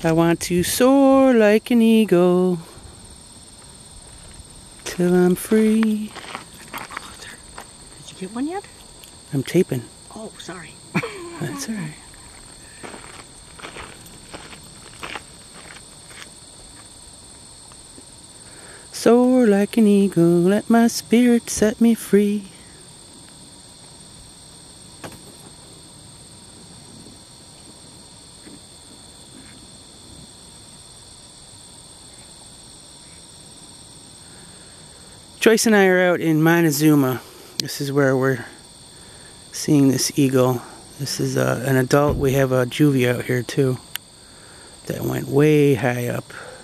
I want to soar like an eagle till I'm free. Did you get one yet? I'm taping. Oh, sorry. That's alright. Soar like an eagle, let my spirit set me free. Joyce and I are out in Montezuma. This is where we're seeing this eagle. This is an adult. We have a juvie out here too that went way high up.